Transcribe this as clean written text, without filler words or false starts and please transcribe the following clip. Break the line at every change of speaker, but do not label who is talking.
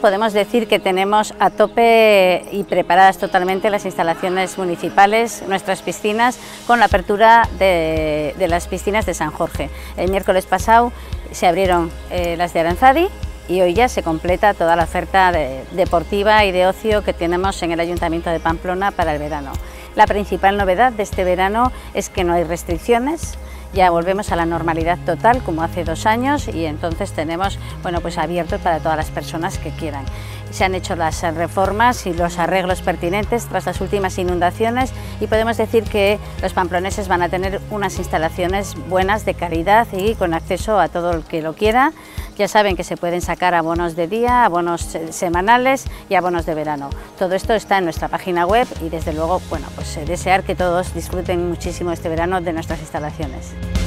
podemos decir que tenemos a tope y preparadas totalmente las instalaciones municipales, nuestras piscinas, con la apertura de las piscinas de San Jorge. El miércoles pasado se abrieron las de Aranzadi y hoy ya se completa toda la oferta deportiva y de ocio que tenemos en el Ayuntamiento de Pamplona para el verano. La principal novedad de este verano es que no hay restricciones. Ya volvemos a la normalidad total como hace 2 años y entonces tenemos pues abierto para todas las personas que quieran. Se han hecho las reformas y los arreglos pertinentes tras las últimas inundaciones y podemos decir que los pamploneses van a tener unas instalaciones buenas, de calidad y con acceso a todo el que lo quiera. Ya saben que se pueden sacar abonos de día, abonos semanales y abonos de verano. Todo esto está en nuestra página web y desde luego desear que todos disfruten muchísimo este verano de nuestras instalaciones.